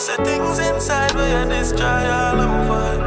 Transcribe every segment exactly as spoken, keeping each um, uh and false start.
say things inside where you destroy all of my vibe.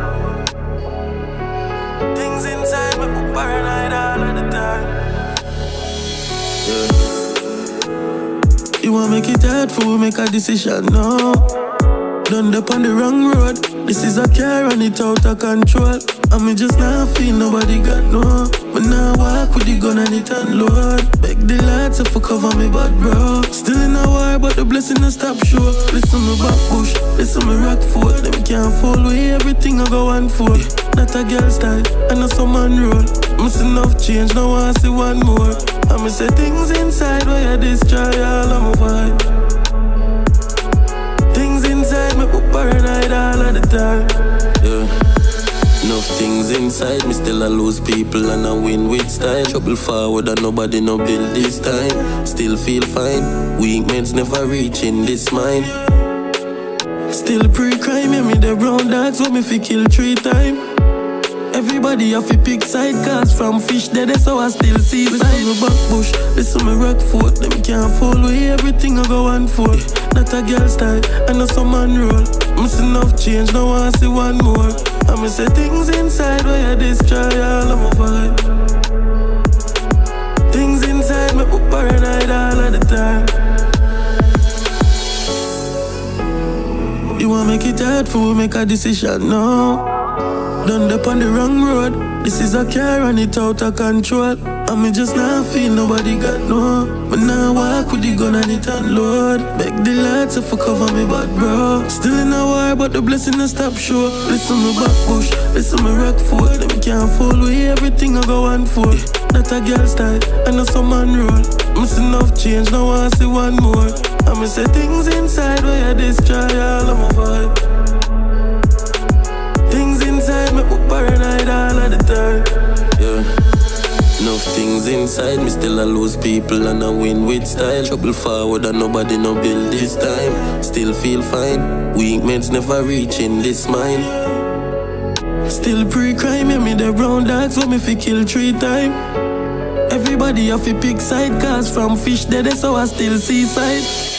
Things inside me put paranoid all of the time. Yeah. You wanna make it hard for we make a decision now. Done up on the wrong road. This is a car and it out of control. And me just not feel nobody got no. But now I walk with the gun and it unload. Beg the lads if I cover me bad bro. Still in a war but the blessing a stop show. Listen me back push, listen me rock foot. Them can't fall away, everything I go on for. Not a girl style, I know some man roll. Miss enough change, now I see one more. And me say things inside where you destroy all of my vibe. Things inside me put paranoid all of the time. Yeah. Enough things inside me still I lose people and I win with style. Trouble forward and nobody no build this time. Still feel fine, weak men's never reaching this mind. Still pre-crime, yeah, me the brown dogs want me fi kill three times. Everybody have to pick side cars from fish dead, so I still see side. Listen me back bush, listen me rock foot. Them can't fall away, everything I go on for. Not a girl style, I know some man roll. Miss enough change, now I see one more. I me say things inside where you destroy all of my vibe. Things inside me put paranoid all of the time. You wanna make it hard for we make a decision now. Done up on the wrong road. This is a car and it out of control. And me just not feel nobody got no. But now I walk with the gun and it unload. Beg the lads if I cover me bad bro. Still in a war but the blessing a stop show. Listen me back push, listen me rock foot. Them can't fall away, everything I go on for. Not a girl style, I know some man roll. Miss enough change, now I see one more. I me say things inside where you destroy all of my vibe. Things inside me put paranoid all of the time. Yeah. Enough things inside me still I lose people and I win with style. Trouble forward and nobody no build this time. Still feel fine, weak men's never reaching this mind. Still pre-crime, yeah, me the brown dogs want me fi kill three times. Everybody have to pick side cars from fish dead, so I still see side.